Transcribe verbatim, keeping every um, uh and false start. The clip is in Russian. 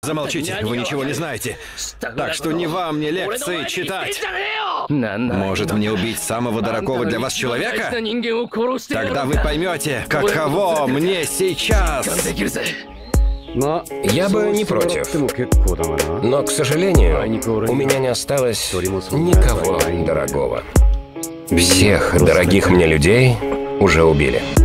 Замолчите, вы ничего не знаете. Так что не вам мне лекции читать. Может мне убить самого дорогого для вас человека? Тогда вы поймете, каково мне сейчас. Я бы не против. Но, к сожалению, у меня не осталось никого дорогого. Всех дорогих мне людей уже убили.